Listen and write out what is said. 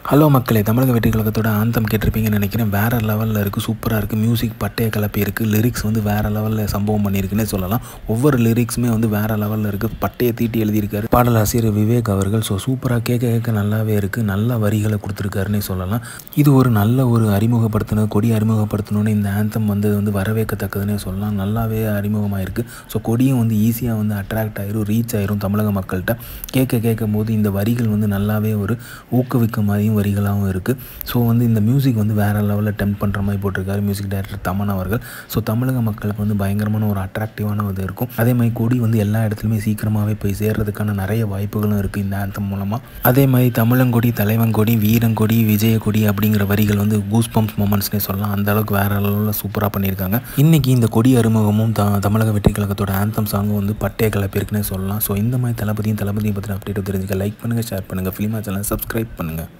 Hello மக்களே, தமிழக வெற்றி கழகத்தோட ஆந்தம் கேட்டிருப்பீங்கன்னு நினைக்கிறேன். வேறு லெவலில் இருக்குது, சூப்பராக இருக்குது. மியூசிக் பட்டைய கலப்பி இருக்குது. லிரிக்ஸ் வந்து வேறு லெவலில் சம்பவம் பண்ணியிருக்குன்னே சொல்லலாம். ஒவ்வொரு லிரிக்ஸுமே வந்து வேறு லெவலில் இருக்குது. பட்டையை தீட்டி எழுதியிருக்காரு பாடலாசிரியர் விவேக் அவர்கள். ஸோ சூப்பராக கேட்க நல்லாவே இருக்குது. நல்ல வரிகளை கொடுத்துருக்காருன்னே சொல்லலாம். இது ஒரு நல்ல ஒரு அறிமுகப்படுத்தணும், கொடி அறிமுகப்படுத்தணுன்னு இந்த ஆந்தம் வந்து வரவேற்கத்தக்கதுன்னே சொல்லலாம். நல்லாவே அறிமுகமாகிருக்கு. ஸோ கொடியும் வந்து ஈஸியாக வந்து அட்ராக்ட் ஆயிரும், ரீச் ஆயிரும் தமிழக மக்கள்கிட்ட. கேட்கும் போது இந்த வரிகள் வந்து நல்லாவே ஒரு ஊக்குவிக்க மாதிரியும் வரிகளாகவும் இருக்குது. ஸோ வந்து இந்த மியூசிக் வந்து வேறு லெவலில் டெம்ப் பண்ணுற மாதிரி போட்டிருக்காரு மியூசிக் டைரக்டர் தமன் அவர்கள். ஸோ தமிழக மக்களுக்கு வந்து பயங்கரமான ஒரு அட்ராக்டிவான இது இருக்கும். அதே மாதிரி கொடி வந்து எல்லா இடத்துலையுமே சீக்கிரமாகவே போய் சேர்றதுக்கான நிறைய வாய்ப்புகளும் இருக்குது இந்த ஆந்தம் மூலமாக. அதே மாதிரி தமிழங்கொடி, தலைவங்கொடி, வீரங்கொடி, விஜயக்கொடி அப்படிங்கிற வரிகள் வந்து கூஸ் பம்ப்ஸ் மொமெண்ட்ஸ்னே சொல்லலாம். அந்த அளவுக்கு வேறு லெவலில் சூப்பராக பண்ணியிருக்காங்க. இன்றைக்கி இந்த கொடி அறிமுகமும் தமிழக வெற்றி கழகத்தோட ஆந்தம் சாங்கும் வந்து பட்டைய கிளப்பியிருக்குன்னே சொல்லலாம். ஸோ இந்த மாதிரி தளபதியும் பற்றின அப்டேட் தெரிஞ்சுக்க லைக் பண்ணுங்கள், ஷேர் பண்ணுங்கள், ஃபிலிமா சேனலை சப்ஸ்கிரைப் பண்ணுங்கள்.